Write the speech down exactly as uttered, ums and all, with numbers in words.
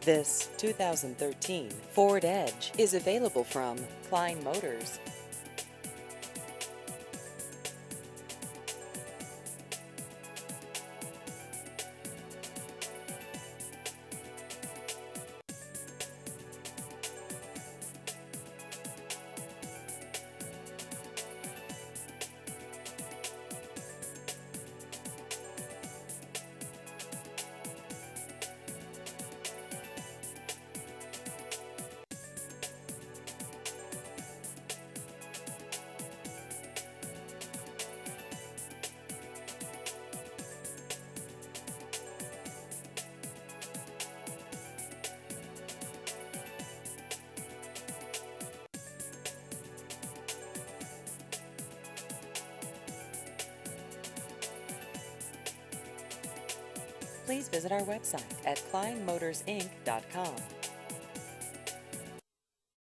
This two thousand thirteen Ford Edge is available from Klein Motors. Please visit our website at klein motors inc dot com.